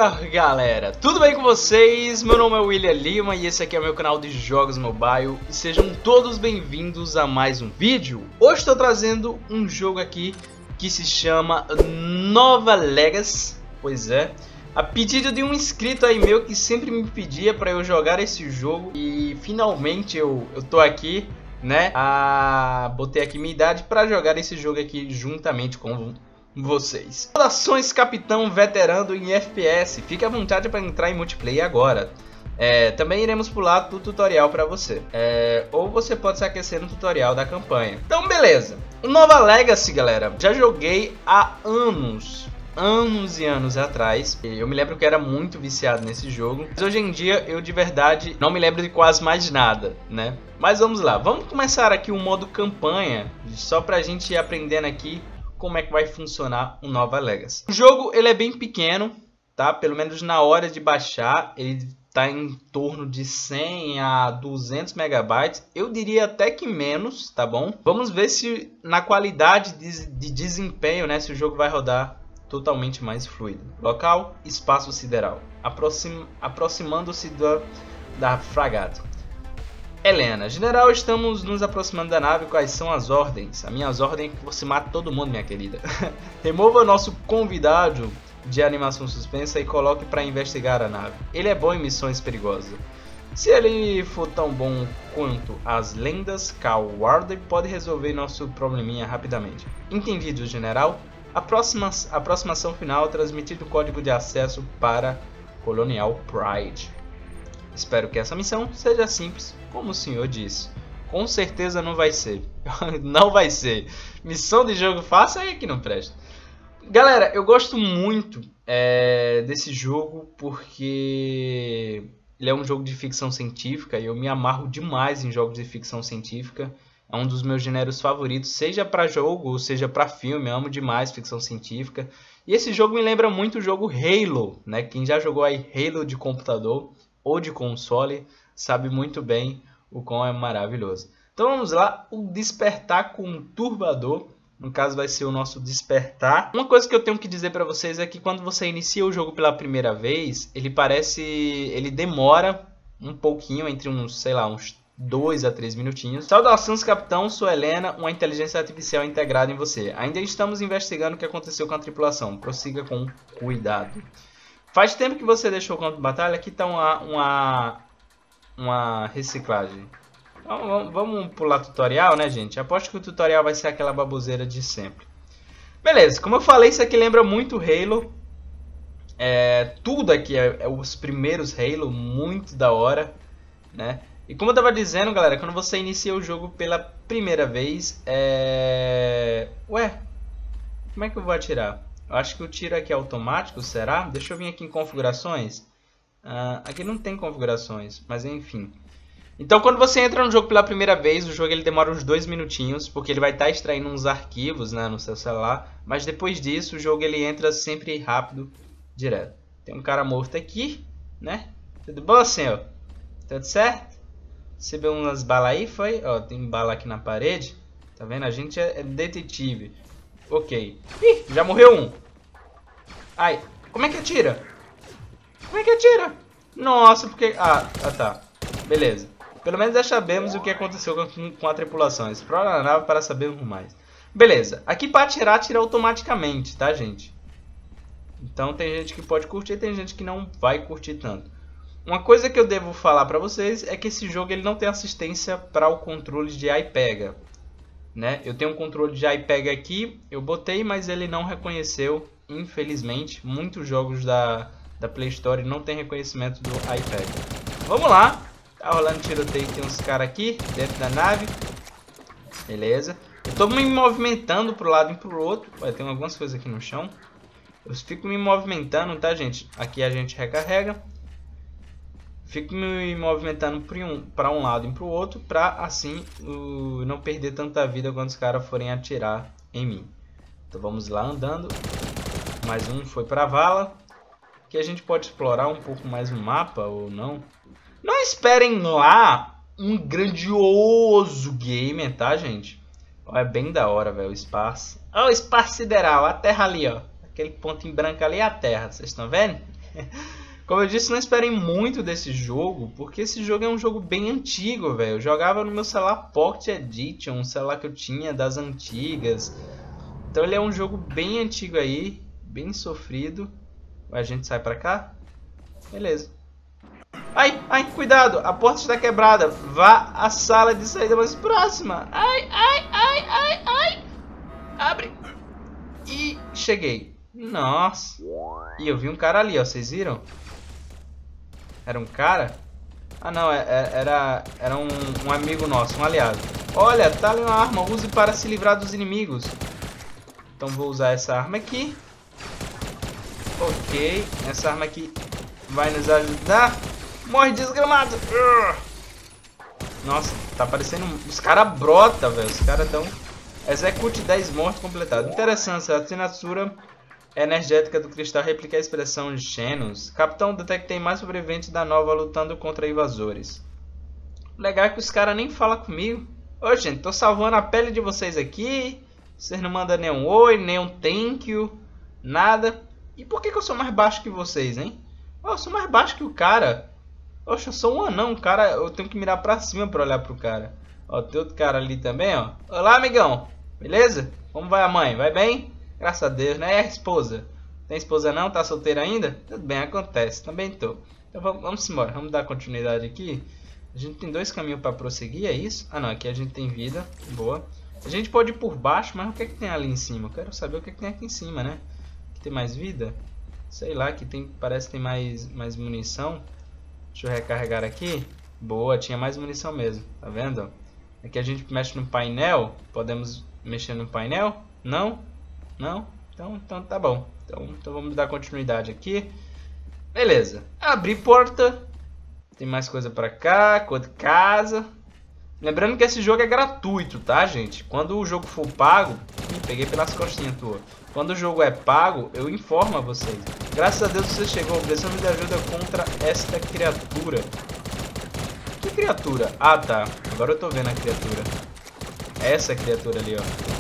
dia, galera! Tudo bem com vocês? Meu nome é William Lima e esse aqui é o meu canal de jogos mobile. E sejam todos bem-vindos a mais um vídeo. Hoje estou trazendo um jogo aqui que se chama Nova Legacy. Pois é, a pedido de um inscrito aí meu que sempre me pedia para eu jogar esse jogo. E finalmente eu tô aqui, né? Botei aqui minha idade para jogar esse jogo aqui juntamente com vocês. Saudações, capitão veterano em FPS. Fique à vontade para entrar em multiplayer agora. Também iremos pular do tutorial para você. Ou você pode se aquecer no tutorial da campanha. Então, beleza. O Nova Legacy, galera, já joguei há anos e anos atrás. Eu me lembro que era muito viciado nesse jogo. Mas hoje em dia, eu de verdade não me lembro de quase mais nada, né? Mas vamos lá. Vamos começar aqui o modo campanha, só pra gente ir aprendendo aqui como é que vai funcionar o Nova Legacy. O jogo ele é bem pequeno, tá? Pelo menos na hora de baixar, ele tá em torno de 100 a 200 megabytes. Eu diria até que menos, tá bom? Vamos ver se na qualidade de desempenho, né, se o jogo vai rodar totalmente mais fluido. Local, espaço sideral. Aproximando-se da fragata. Helena, general, estamos nos aproximando da nave. Quais são as ordens? A minha ordem é que você mate todo mundo, minha querida. Remova nosso convidado de animação suspensa e coloque para investigar a nave. Ele é bom em missões perigosas. Se ele for tão bom quanto as lendas, Cal Warder pode resolver nosso probleminha rapidamente. Entendido, general? Aproximação final, transmitido o código de acesso para Colonial Pride. Espero que essa missão seja simples, como o senhor disse. Com certeza não vai ser. Não vai ser. Missão de jogo fácil é que não presta. Galera, eu gosto muito desse jogo porque ele é um jogo de ficção científica e eu me amarro demais em jogos de ficção científica. É um dos meus gêneros favoritos, seja para jogo ou seja para filme. Eu amo demais ficção científica. E esse jogo me lembra muito o jogo Halo, né? Quem já jogou aí Halo de computador ou de console sabe muito bem o quão é maravilhoso. Então vamos lá, o despertar conturbador, no caso vai ser o nosso despertar. Uma coisa que eu tenho que dizer para vocês é que quando você inicia o jogo pela primeira vez, ele demora um pouquinho, entre uns 2 a 3 minutinhos. Saudações, capitão, sou Helena, uma inteligência artificial integrada em você. Ainda estamos investigando o que aconteceu com a tripulação. Prossiga com cuidado. Faz tempo que você deixou o campo de batalha. Aqui está uma reciclagem. Então, vamos pular tutorial, né, gente? Aposto que o tutorial vai ser aquela baboseira de sempre. Beleza, como eu falei, isso aqui lembra muito Halo. Tudo aqui é os primeiros Halo, muito da hora, né? E como eu estava dizendo, galera, quando você inicia o jogo pela primeira vez, Ué, como é que eu vou atirar? Eu acho que o tiro aqui é automático, será? Deixa eu vir aqui em configurações. Aqui não tem configurações, mas enfim. Então quando você entra no jogo pela primeira vez, o jogo ele demora uns 2 minutinhos, porque ele vai estar extraindo uns arquivos, né, no seu celular. Mas depois disso, o jogo ele entra sempre rápido, direto. Tem um cara morto aqui, né? Tudo bom, senhor? Tudo certo? Recebeu umas balas aí, foi? Ó, tem bala aqui na parede. Tá vendo? A gente é detetive. Ok. Ih, já morreu um. Ai, como é que atira? Como é que atira? Nossa, porque... tá. Beleza. Pelo menos já sabemos o que aconteceu com a tripulação. Explora a nave para sabermos mais. Beleza. Aqui para atirar, atira automaticamente, tá, gente? Então tem gente que pode curtir e tem gente que não vai curtir tanto. Uma coisa que eu devo falar para vocês é que esse jogo ele não tem assistência para o controle de iPega, né? Eu tenho um controle de iPega aqui, eu botei, mas ele não reconheceu, infelizmente. Muitos jogos da Play Store não tem reconhecimento do iPad. Vamos lá, tá rolando tiroteio, tem uns caras aqui dentro da nave. Beleza, eu tô me movimentando pro lado e pro outro. Olha, tem algumas coisas aqui no chão. Eu fico me movimentando, tá, gente? Aqui a gente recarrega. Fico me movimentando para um lado e para o outro, para assim não perder tanta vida quando os caras forem atirar em mim. Então vamos lá andando. Mais um foi para a vala. Que a gente pode explorar um pouco mais o mapa ou não. Não esperem lá um grandioso game, tá, gente? É bem da hora, velho, o espaço. Ó, o espaço sideral, a terra ali, ó. Aquele ponto em branco ali é a terra, vocês estão vendo? Como eu disse, não esperem muito desse jogo, porque esse jogo é um jogo bem antigo, velho. Eu jogava no meu celular Pocket Edition, um celular que eu tinha das antigas. Então ele é um jogo bem antigo aí, bem sofrido. A gente sai pra cá? Beleza. Ai, ai, cuidado, a porta está quebrada. Vá à sala de saída mais próxima. Ai, ai, ai, ai, ai. Abre. E cheguei. Nossa. E eu vi um cara ali, ó, vocês viram? Era um cara? Ah não, era um amigo nosso, um aliado. Olha, tá ali uma arma, use para se livrar dos inimigos. Então vou usar essa arma aqui. Ok, essa arma aqui vai nos ajudar. Morre, desgramado. Nossa, tá parecendo... Os caras brotam, velho. Os caras dão... Execute 10 mortes completados. Interessante, a assinatura energética do cristal replica a expressão de Xenos. Capitão, detectei mais sobreviventes da nova lutando contra invasores. Legal é que os caras nem falam comigo. Ô, gente, tô salvando a pele de vocês aqui. Vocês não mandam nem um oi, nem um thank you. Nada. E por que eu sou mais baixo que vocês, hein? Oh, eu sou mais baixo que o cara. Oxe, eu sou um anão, cara. Eu tenho que mirar pra cima pra olhar pro cara. Ó, tem outro cara ali também, ó. Olá, amigão. Beleza? Como vai a mãe? Vai bem? Graças a Deus, né? E a esposa? Tem esposa não? Tá solteira ainda? Tudo bem, acontece. Também tô. Então vamos embora. Vamos dar continuidade aqui. A gente tem 2 caminhos pra prosseguir, é isso? Ah, não. Aqui a gente tem vida. Boa. A gente pode ir por baixo, mas o que é que tem ali em cima? Eu quero saber o que é que tem aqui em cima, né? Aqui tem mais vida? Sei lá, aqui tem, parece que tem mais munição. Deixa eu recarregar aqui. Boa, tinha mais munição mesmo, tá vendo? Aqui a gente mexe no painel. Podemos mexer no painel? Não? Não? Então tá bom. Então vamos dar continuidade aqui. Beleza. Abrir porta. Tem mais coisa pra cá. Cor de casa. Lembrando que esse jogo é gratuito, tá, gente? Quando o jogo for pago... peguei pelas costinhas tua. Quando o jogo é pago, eu informo a vocês. Graças a Deus você chegou. Precisamos de ajuda contra esta criatura. Que criatura? Ah, tá. Agora eu tô vendo a criatura. Essa criatura ali,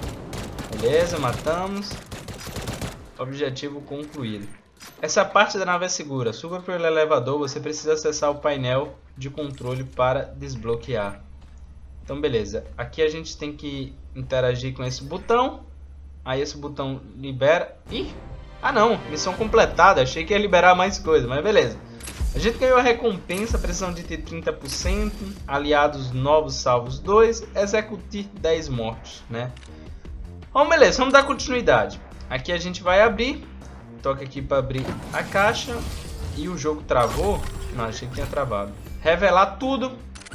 ó. Beleza, matamos. Objetivo concluído. Essa parte da nave é segura. Suba pelo elevador. Você precisa acessar o painel de controle para desbloquear. Então, beleza. Aqui a gente tem que interagir com esse botão. Aí esse botão libera... Ih! Ah não, missão completada. Achei que ia liberar mais coisa, mas beleza. A gente ganhou a recompensa, precisão de ter 30%. Aliados novos salvos 2. Execute 10 mortes, né? Bom, beleza, vamos dar continuidade. Aqui a gente vai abrir. Toca aqui para abrir a caixa. E o jogo travou. Não, achei que tinha travado. Revelar tudo.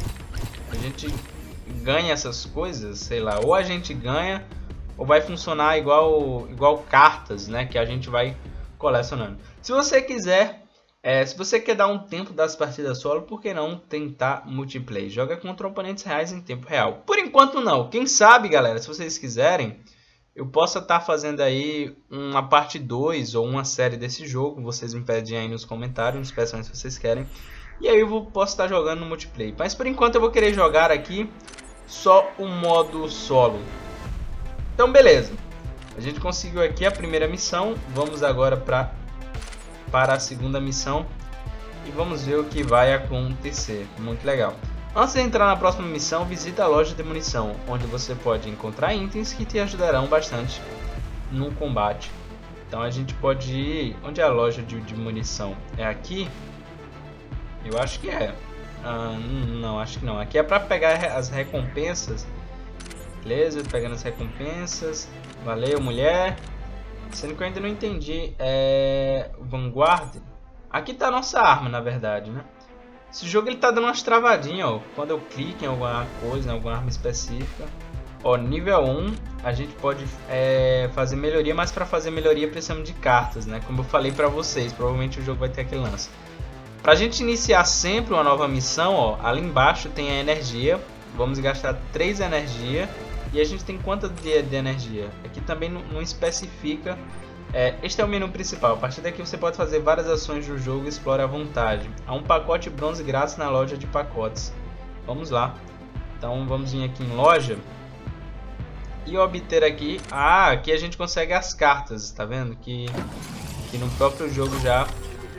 A gente ganha essas coisas, sei lá. Ou a gente ganha... ou vai funcionar igual cartas, né? Que a gente vai colecionando. Se você quiser, se você quer dar um tempo das partidas solo, por que não tentar multiplayer? Joga contra oponentes reais em tempo real. Por enquanto não. Quem sabe, galera, se vocês quiserem, eu possa estar fazendo aí uma parte 2 ou uma série desse jogo. Vocês me pedem aí nos comentários, nos peçam se vocês querem. E aí eu posso estar jogando no multiplayer. Mas por enquanto eu vou querer jogar aqui só o modo solo. Então beleza, a gente conseguiu aqui a primeira missão, vamos agora para a segunda missão e vamos ver o que vai acontecer, muito legal. Antes de entrar na próxima missão, visita a loja de munição, onde você pode encontrar itens que te ajudarão bastante no combate. Então a gente pode ir, onde é a loja de munição? É aqui? Eu acho que é, não, acho que não, aqui é para pegar as recompensas. Beleza, pegando as recompensas. Valeu, mulher. Sendo que eu ainda não entendi. Vanguard. Aqui tá a nossa arma, na verdade, né? Esse jogo ele tá dando umas travadinhas, ó. Quando eu clico em alguma coisa, em alguma arma específica. Ó, nível 1, a gente pode fazer melhoria, mas para fazer melhoria precisamos de cartas, né? Como eu falei pra vocês, provavelmente o jogo vai ter aquele lance. Pra gente iniciar sempre uma nova missão, ó, ali embaixo tem a energia. Vamos gastar 3 energia. E a gente tem quanto de energia? Aqui também não especifica. Este é o menu principal. A partir daqui você pode fazer várias ações do jogo e explore à vontade. Há um pacote bronze grátis na loja de pacotes. Vamos lá. Então vamos vir aqui em loja. E obter aqui... Ah, aqui a gente consegue as cartas. Tá vendo? Que no próprio jogo já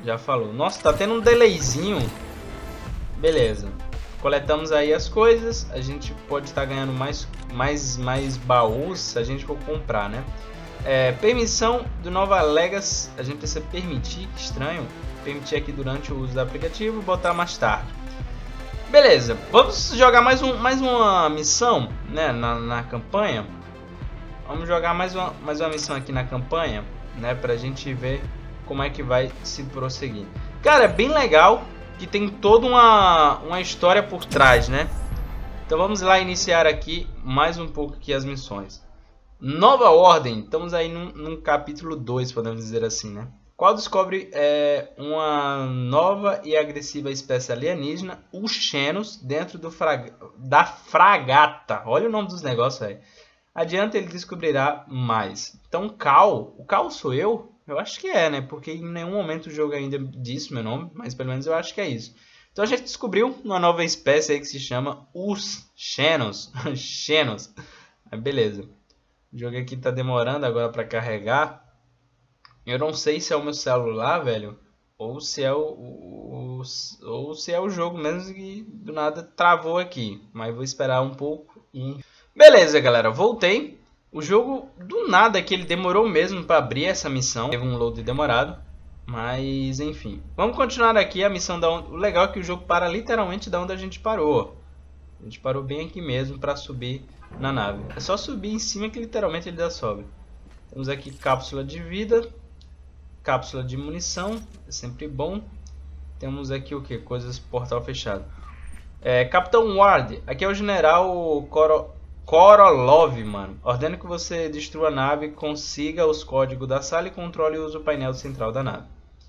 Já falou. Nossa, tá tendo um delayzinho. Beleza. Coletamos aí as coisas. A gente pode estar ganhando mais baús se a gente for comprar, né? Permissão do Nova Legacy. A gente precisa permitir. Que estranho. Permitir aqui durante o uso do aplicativo. Botar mais tarde. Beleza. Vamos jogar mais uma missão, né? Na campanha. Vamos jogar mais uma missão aqui na campanha, né? Pra gente ver como é que vai se prosseguir. Cara, é bem legal que tem toda uma história por trás, né? Então vamos lá iniciar aqui mais um pouco aqui as missões. Nova Ordem. Estamos aí num capítulo 2, podemos dizer assim, né? Qual descobre uma nova e agressiva espécie alienígena, os Xenos, dentro da fragata. Olha o nome dos negócios aí. Adiante ele descobrirá mais. Então o Cal sou eu? Eu acho que é, né? Porque em nenhum momento o jogo ainda disse meu nome, mas pelo menos eu acho que é isso. Então a gente descobriu uma nova espécie aí que se chama os Xenos. Xenos. Beleza. O jogo aqui tá demorando agora para carregar. Eu não sei se é o meu celular, velho, ou se é o jogo mesmo que do nada travou aqui. Mas vou esperar um pouco e... Beleza, galera, voltei. O jogo, do nada, que ele demorou mesmo para abrir essa missão. Teve um load demorado, mas enfim. Vamos continuar aqui a missão da onde... O legal é que o jogo para literalmente da onde a gente parou. A gente parou bem aqui mesmo para subir na nave. É só subir em cima que literalmente ele já sobe. Temos aqui cápsula de vida, cápsula de munição, é sempre bom. Temos aqui o que? Coisas portal fechado. Capitão Ward, aqui é o general Korolov, mano. Ordeno que você destrua a nave, consiga os códigos da sala e controle e use o painel central da nave.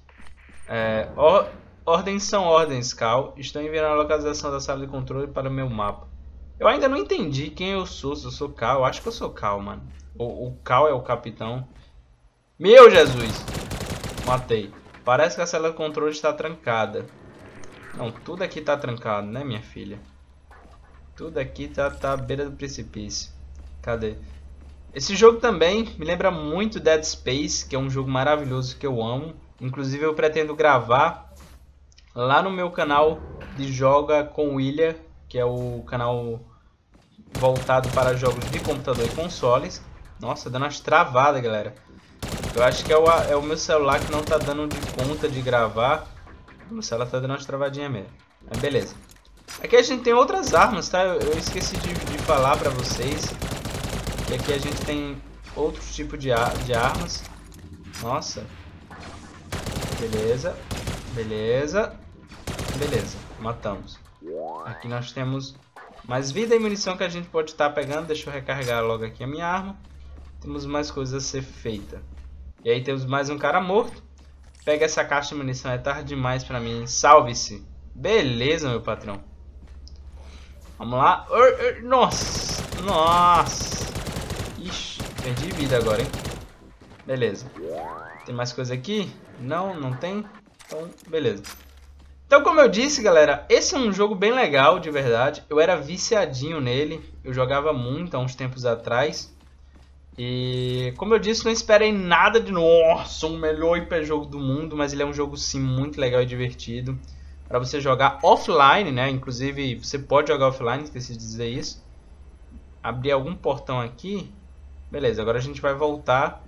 Ordens são ordens, Cal. Estou enviando a localização da sala de controle para o meu mapa. Eu ainda não entendi quem eu sou, se eu sou Cal. Eu acho que eu sou Cal, mano. O Cal é o capitão. Meu Jesus! Matei. Parece que a sala de controle está trancada. Não, tudo aqui está trancado, né, minha filha? Tudo aqui tá à beira do precipício. Cadê? Esse jogo também me lembra muito Dead Space, que é um jogo maravilhoso que eu amo. Inclusive eu pretendo gravar lá no meu canal de Joga com William, que é o canal voltado para jogos de computador e consoles. Nossa, dando umas travadas, galera. Eu acho que é o meu celular que não tá dando de conta de gravar. O meu celular tá dando umas travadinhas mesmo. Mas beleza. Aqui a gente tem outras armas, tá? Eu esqueci de falar pra vocês que aqui a gente tem outros tipos de armas. Nossa. Beleza. Beleza. Beleza. Matamos. Aqui nós temos mais vida e munição que a gente pode estar pegando. Deixa eu recarregar logo aqui a minha arma. Temos mais coisas a ser feita. E aí temos mais um cara morto. Pega essa caixa de munição, é tarde demais pra mim. Salve-se. Beleza, meu patrão. Vamos lá. Nossa. Nossa. Ixi, perdi vida agora, hein. Beleza. Tem mais coisa aqui? Não tem. Então, beleza. Então, como eu disse, galera, esse é um jogo bem legal, de verdade. Eu era viciadinho nele. Eu jogava muito há uns tempos atrás. E, como eu disse, não esperei nada de... Nossa, o melhor IP jogo do mundo. Mas ele é um jogo, sim, muito legal e divertido. Para você jogar offline, né? Inclusive, você pode jogar offline, esqueci de dizer isso. Abrir algum portão aqui. Beleza, agora a gente vai voltar.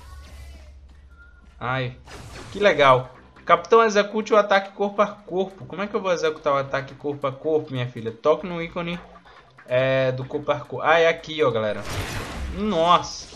Ai, que legal. Capitão, execute o ataque corpo a corpo. Como é que eu vou executar o ataque corpo a corpo, minha filha? Toque no ícone do corpo a corpo. Ah, é aqui, ó, galera. Nossa.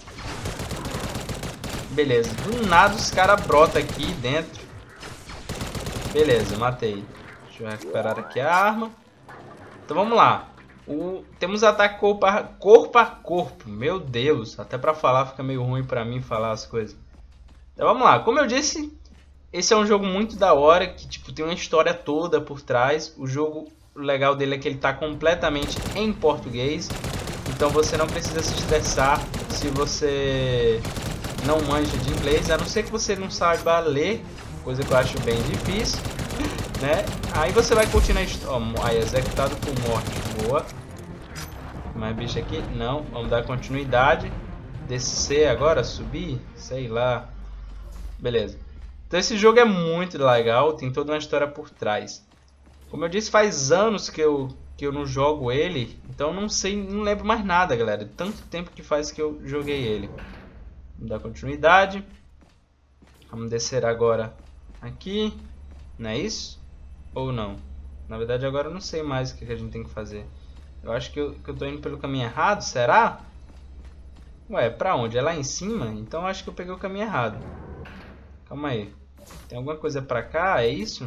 Beleza, do nada os caras brotam aqui dentro. Beleza, matei. Deixa eu recuperar aqui a arma. Então vamos lá. Temos ataque corpo a corpo. Meu Deus, até pra falar fica meio ruim pra mim falar as coisas. Então vamos lá. Como eu disse, esse é um jogo muito da hora, que tipo tem uma história toda por trás. O jogo, o legal dele é que ele tá completamente em português. Então você não precisa se estressar se você não manja de inglês, a não ser que você não saiba ler, coisa que eu acho bem difícil, né? Aí você vai curtindo a história. Aí, executado por morte. Boa. Mais bicho aqui? Não. Vamos dar continuidade. Descer agora, subir? Sei lá. Beleza. Então esse jogo é muito legal, tem toda uma história por trás. Como eu disse, faz anos que eu não jogo ele, então não sei, não lembro mais nada, galera. Tanto tempo que faz que eu joguei ele. Vamos dar continuidade. Vamos descer agora aqui, não é isso? Ou não? Na verdade agora eu não sei mais o que a gente tem que fazer. Eu acho que eu tô indo pelo caminho errado, será? Ué, pra onde? É lá em cima? Então eu acho que eu peguei o caminho errado. Calma aí. Tem alguma coisa pra cá? É isso?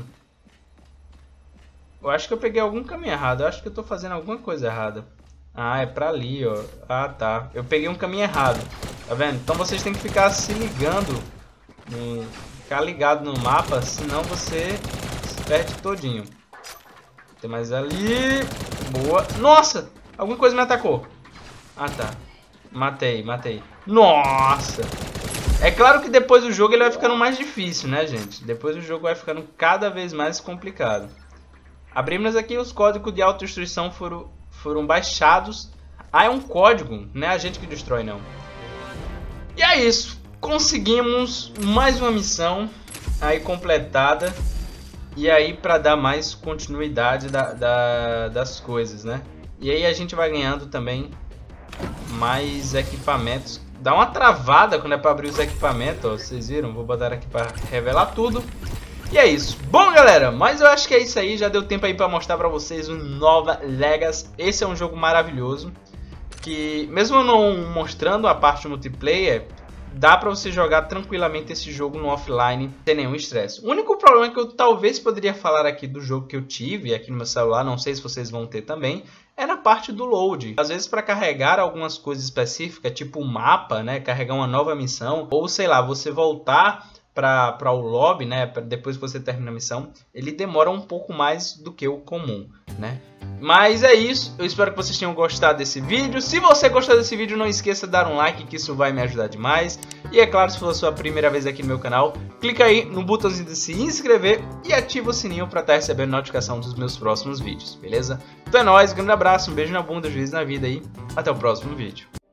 Eu acho que eu peguei algum caminho errado. Eu acho que eu tô fazendo alguma coisa errada. Ah, é pra ali, ó. Ah, tá. Eu peguei um caminho errado. Tá vendo? Então vocês têm que ficar se ligando. Ficar ligado no mapa, senão você se perde todinho. Tem mais ali. Boa. Nossa! Alguma coisa me atacou. Ah, tá. Matei. Nossa! É claro que depois do jogo ele vai ficando mais difícil, né, gente? Depois o jogo vai ficando cada vez mais complicado. Abrimos aqui, os códigos de autodestruição foram baixados. Ah, é um código, não é a gente que destrói, não. E é isso. Conseguimos mais uma missão aí completada. E aí para dar mais continuidade das coisas, né? E aí a gente vai ganhando também mais equipamentos. Dá uma travada quando é para abrir os equipamentos, ó, vocês viram? Vou botar aqui para revelar tudo. E é isso. Bom, galera, mas eu acho que é isso aí. Já deu tempo aí para mostrar para vocês o Nova Legacy. Esse é um jogo maravilhoso, que mesmo não mostrando a parte multiplayer, dá para você jogar tranquilamente esse jogo no offline sem nenhum estresse. O único problema que eu talvez poderia falar aqui do jogo que eu tive aqui no meu celular, não sei se vocês vão ter também, é na parte do load. Às vezes para carregar algumas coisas específicas, tipo o mapa, né, carregar uma nova missão, ou sei lá, você voltar para o lobby, né, depois que você termina a missão, ele demora um pouco mais do que o comum, né? Mas é isso, eu espero que vocês tenham gostado desse vídeo. Se você gostou desse vídeo, não esqueça de dar um like, que isso vai me ajudar demais. E é claro, se for a sua primeira vez aqui no meu canal, clica aí no botãozinho de se inscrever e ativa o sininho para estar recebendo notificação dos meus próximos vídeos, beleza? Então é nóis, grande abraço, um beijo na bunda, juízo na vida aí, até o próximo vídeo.